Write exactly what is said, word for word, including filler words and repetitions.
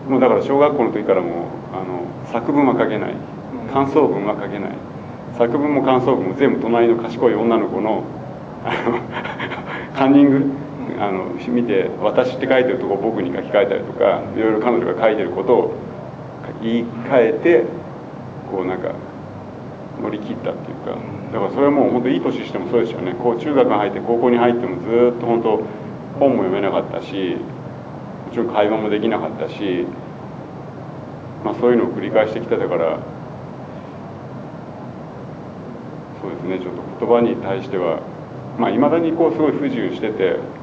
もうだから小学校の時からもあの作文は書けない、感想文は書けない、作文も感想文も全部隣の賢い女の子のあのカンニングあの見て「私」って書いてるとこを僕に書き換えたりとか、いろいろ彼女が書いてることを言い換えてこうなんか乗り切ったっていうか、だからそれはもう本当いい年してもそうですよね。こう中学に入って高校に入ってもずっと本当本も読めなかったし、もちろん会話もできなかったし、まあそういうのを繰り返してきてたから、そうですね、ちょっと言葉に対してはまあいまだにこうすごい不自由してて、